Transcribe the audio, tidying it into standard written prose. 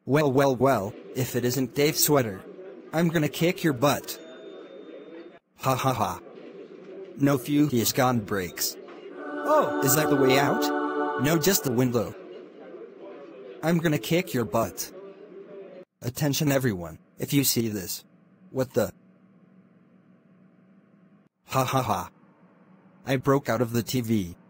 Well, well, well, if it isn't Dave's sweater. I'm gonna kick your butt. Ha ha ha. No fuse gone breaks. Oh, is that the way out? No, just the window. I'm gonna kick your butt. Attention everyone, if you see this. What the? Ha ha ha. I broke out of the TV.